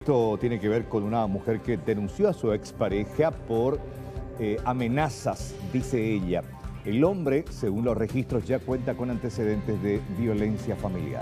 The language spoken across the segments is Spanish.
Esto tiene que ver con una mujer que denunció a su expareja por amenazas, dice ella. El hombre, según los registros, ya cuenta con antecedentes de violencia familiar.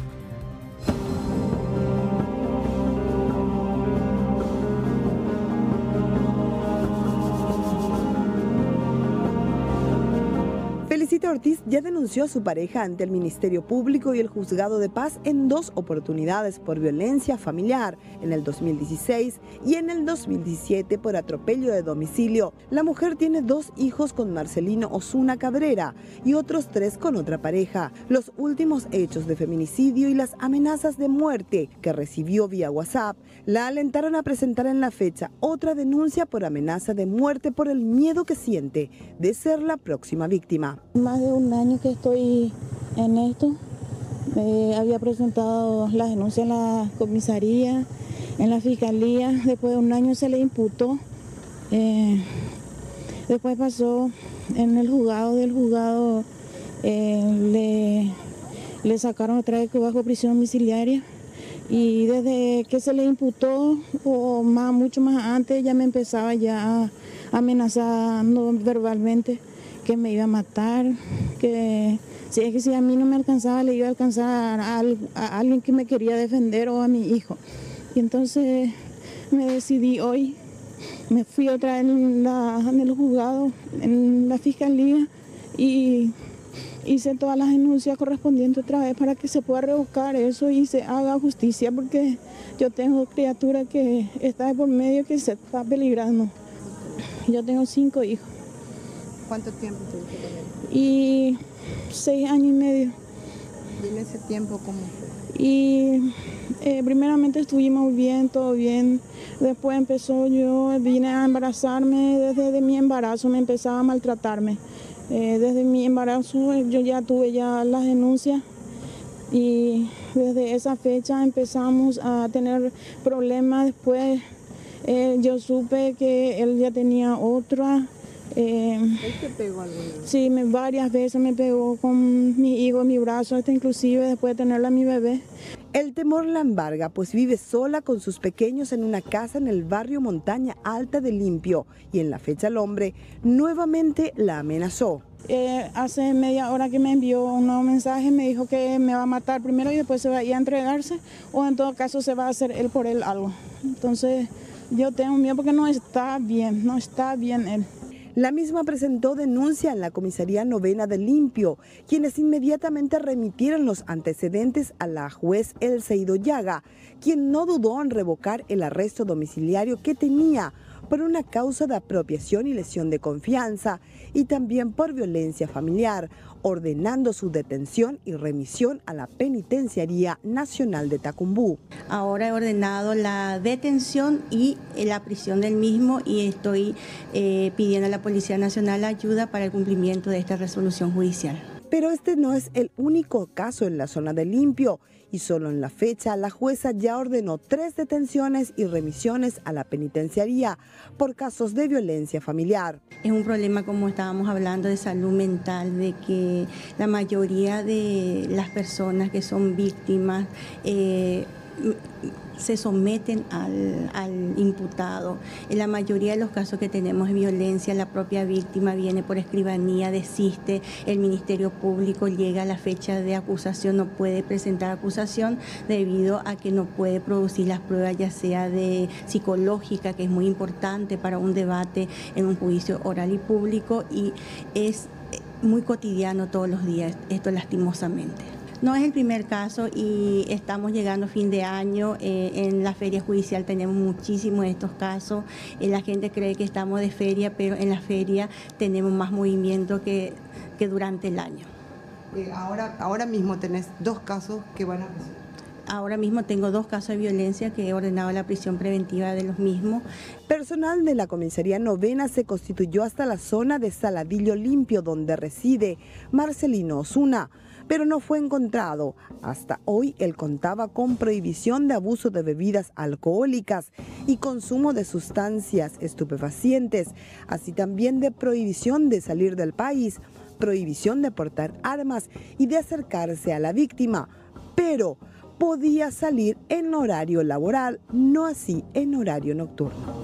Felicita Ortiz ya denunció a su pareja ante el Ministerio Público y el Juzgado de Paz en 2 oportunidades por violencia familiar, en el 2016 y en el 2017 por atropello de domicilio. La mujer tiene 2 hijos con Marcelino Osuna Cabrera y otros 3 con otra pareja. Los últimos hechos de feminicidio y las amenazas de muerte que recibió vía WhatsApp la alentaron a presentar en la fecha otra denuncia por amenaza de muerte por el miedo que siente de ser la próxima víctima. Más de un año que estoy en esto. Había presentado la denuncia en la comisaría, en la fiscalía. Después de un año se le imputó. Después pasó en el juzgado. Del juzgado le sacaron otra vez bajo prisión domiciliaria. Y desde que se le imputó, o mucho más antes, ya me empezaba ya amenazando verbalmente que me iba a matar, que si a mí no me alcanzaba, le iba a alcanzar a alguien que me quería defender o a mi hijo. Y entonces me decidí hoy, me fui otra vez en el juzgado, en la fiscalía, y hice todas las denuncias correspondientes otra vez para que se pueda revocar eso y se haga justicia, porque yo tengo criatura que está de por medio, que se está peligrando. Yo tengo 5 hijos. ¿Cuánto tiempo tuviste con él? Y 6 años y medio. ¿Y en ese tiempo cómo fue? Y primeramente estuvimos bien, todo bien. Después vine a embarazarme. Desde mi embarazo me empezaba a maltratarme. Desde mi embarazo yo ya tuve ya las denuncias. Y desde esa fecha empezamos a tener problemas. Después yo supe que él ya tenía otra. ¿Él te pegó alguna vez? Sí, varias veces me pegó con mi hijo en mi brazo, hasta inclusive después de tenerla a mi bebé. El temor la embarga, pues vive sola con sus pequeños en una casa en el barrio Montaña Alta de Limpio, y en la fecha el hombre nuevamente la amenazó. Hace media hora que me envió un nuevo mensaje, me dijo que me va a matar primero y después se va a ir a entregarse, o en todo caso se va a hacer él por él algo. Entonces yo tengo miedo porque no está bien él. La misma presentó denuncia en la Comisaría Novena de Limpio, quienes inmediatamente remitieron los antecedentes a la juez Elceido Llaga, quien no dudó en revocar el arresto domiciliario que tenía por una causa de apropiación y lesión de confianza y también por violencia familiar, ordenando su detención y remisión a la Penitenciaría Nacional de Tacumbú. Ahora he ordenado la detención y la prisión del mismo y estoy pidiendo a la Policía Nacional ayuda para el cumplimiento de esta resolución judicial. Pero este no es el único caso en la zona de Limpio, y solo en la fecha la jueza ya ordenó 3 detenciones y remisiones a la penitenciaría por casos de violencia familiar. Es un problema, como estábamos hablando, de salud mental, de que la mayoría de las personas que son víctimas se someten al imputado. En la mayoría de los casos que tenemos de violencia, la propia víctima viene por escribanía, desiste, el Ministerio Público llega a la fecha de acusación, no puede presentar acusación debido a que no puede producir las pruebas, ya sea de psicológica, que es muy importante para un debate en un juicio oral y público, y es muy cotidiano todos los días, esto lastimosamente. No es el primer caso y estamos llegando a fin de año. En la feria judicial tenemos muchísimos de estos casos. La gente cree que estamos de feria, pero en la feria tenemos más movimiento que durante el año. Ahora mismo tenés 2 casos que van a resolver. Ahora mismo tengo 2 casos de violencia que he ordenado la prisión preventiva de los mismos. Personal de la Comisaría Novena se constituyó hasta la zona de Saladillo Limpio, donde reside Marcelino Osuna, pero no fue encontrado. Hasta hoy él contaba con prohibición de abuso de bebidas alcohólicas y consumo de sustancias estupefacientes, así también de prohibición de salir del país, prohibición de portar armas y de acercarse a la víctima. Pero podía salir en horario laboral, no así en horario nocturno.